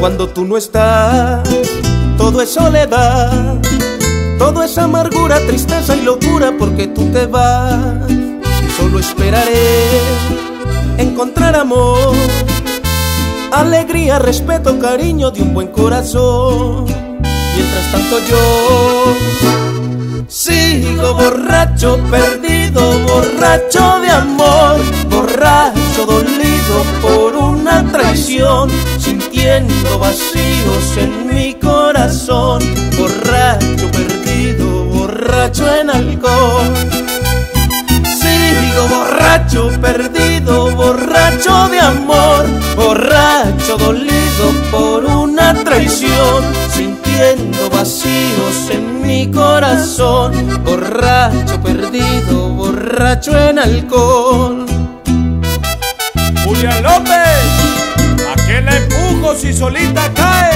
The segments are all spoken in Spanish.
Cuando tú no estás, todo es soledad, todo es amargura, tristeza y locura porque tú te vas. Solo esperaré encontrar amor, alegría, respeto, cariño de un buen corazón. Mientras tanto yo sigo borracho, perdido, borracho de amor, borracho, dolido por una traición, sintiendo vacíos en mi corazón, borracho, perdido, borracho en alcohol. Sigo borracho, perdido, borracho de amor, borracho, dolido por una traición, sintiendo vacíos en mi corazón, borracho, perdido, borracho en alcohol. Julián López, ¿a qué la empujo si solita cae?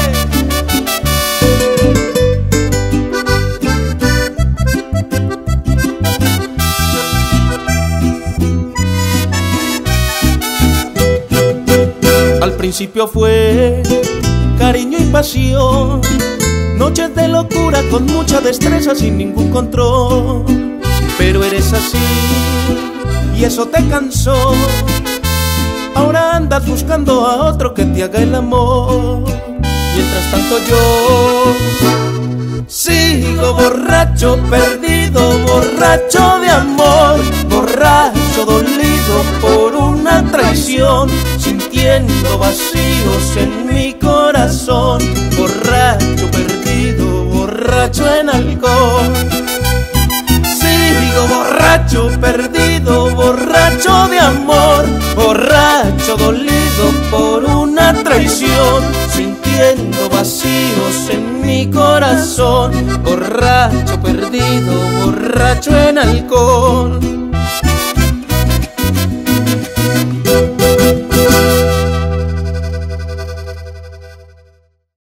Al principio fue cariño y pasión, noches de locura con mucha destreza sin ningún control. Pero eres así y eso te cansó, ahora andas buscando a otro que te haga el amor. Mientras tanto yo sigo borracho, perdido, borracho de amor, borracho, dolido por una traición, sintiendo vacíos en mi corazón, borracho, perdido, borracho en alcohol. Sigo borracho, perdido, borracho de amor, borracho, dolido por una traición, sintiendo vacíos en mi corazón, borracho, perdido, borracho en alcohol.